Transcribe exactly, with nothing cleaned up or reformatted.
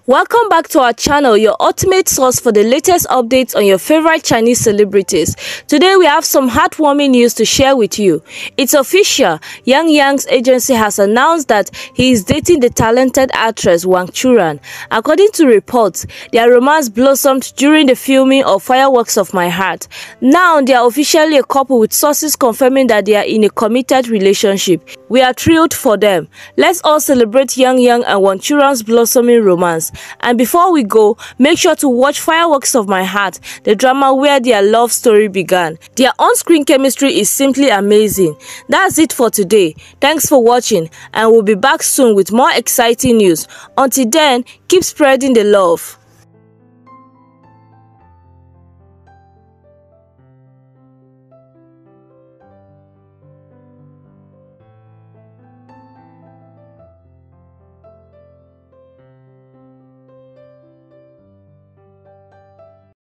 Welcome back to our channel, your ultimate source for the latest updates on your favorite Chinese celebrities. Today we have some heartwarming news to share with you. It's official, Yang Yang's agency has announced that he is dating the talented actress Wang Churan. According to reports, their romance blossomed during the filming of Fireworks of My Heart. Now they are officially a couple, with sources confirming that they are in a committed relationship. We are thrilled for them. Let's all celebrate Yang Yang and Wang Churan's blossoming romance. And before we go, make sure to watch Fireworks of My Heart, the drama where their love story began. Their on-screen chemistry is simply amazing. That's it for today. Thanks for watching, and we'll be back soon with more exciting news. Until then, keep spreading the love.